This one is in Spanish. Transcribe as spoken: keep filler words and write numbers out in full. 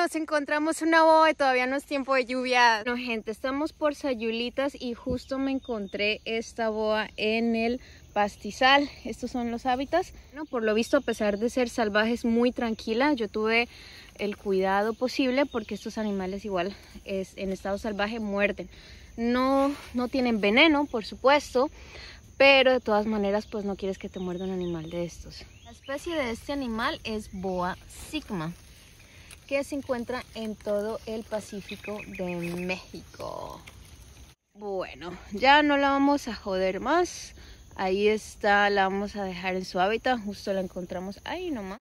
nos encontramos una boa y todavía no es tiempo de lluvia. No, gente, estamos por Sayulitas y justo me encontré esta boa en el pastizal. Estos son los hábitats. No, por lo visto, a pesar de ser salvaje, es muy tranquila. Yo tuve el cuidado posible porque estos animales igual es, en estado salvaje muerden. No, no tienen veneno, por supuesto, pero de todas maneras pues no quieres que te muerda un animal de estos. La especie de este animal es boa sigma, que se encuentra en todo el Pacífico de México. Bueno, ya no la vamos a joder más. Ahí está, la vamos a dejar en su hábitat. Justo la encontramos ahí nomás.